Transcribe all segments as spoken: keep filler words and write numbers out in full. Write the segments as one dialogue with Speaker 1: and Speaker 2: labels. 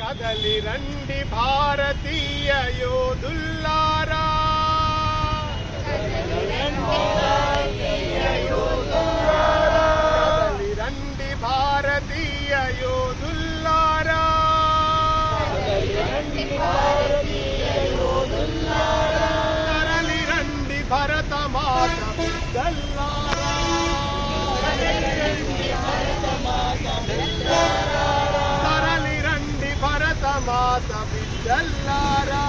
Speaker 1: కదలి రండి భారతీయ యోధుల్లారా, కదలి రండి భారతీయ యోధుల్లారా, తరలి రండి భరత మాత బిడ్డల్లారా, తరలి రండి భరత మాత బిడ్డల్లారా,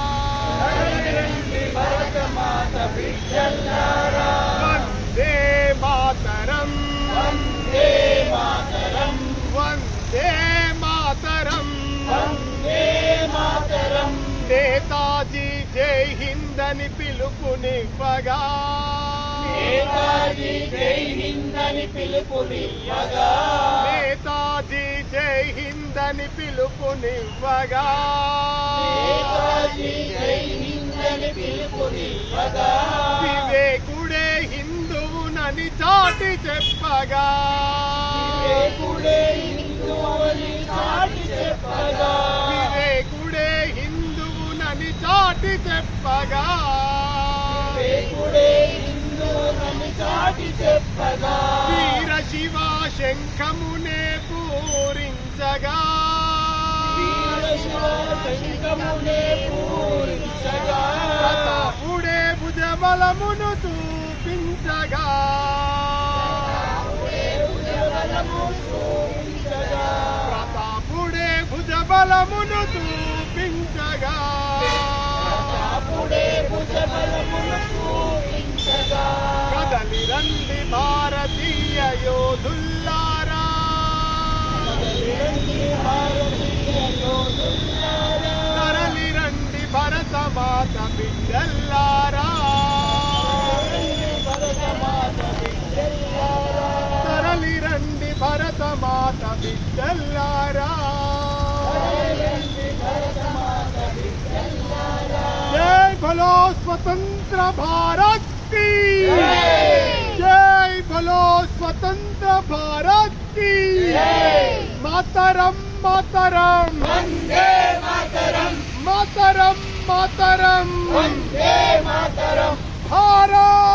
Speaker 1: వందే మాతరం, వందే మాతరం, వందే మాతరం, వందే మాతరం. నేతాజీ జై హింద్ అని పిలుపునివ్వగా, నేతాజీ జై హింద్ అని పిలుపునివ్వగా, నేతాజీ జై హింద్ అని పిలుపునివ్వగా, నేతాజీ జై హింద్ అని పిలుపునివ్వగా, వివేకుడే హిందువునని చాటి చెప్పగా, వివేకుడే హిందువుని చాటి చెప్పగా, వివేకుడే హిందువునని చాటి చెప్పగా, వివేకుడే హిందువునని చాటి చెప్పగా, వీర శివ శంఖమునే పూరించగా, వీర శివ శంఖమునే పూరించగా, ప్రతాపుడే భుజబలమును చూపించగా, ప్రతాపుడే భుజబలమును చూపించగా, ప్రతాపుడే భుజబలమును చూపించగా, కదలి రండి భారతీయ యోధుల్లారా, కదలి రండి భారతీయ యోధుల్లారా, తరలి రండి భరత మాత బిడ్డల్లారా, భరత మాత బిడ్డల్లారా, తరలి రండి భరత మాత బిడ్డల్లారా, జై భలో స్వతంత్ర భారత్ की, जय भलो स्वतंत्र भारत की, मातरम मातरम, वंदे मातरम, मातरम मातरम, वंदे मातरम, भारत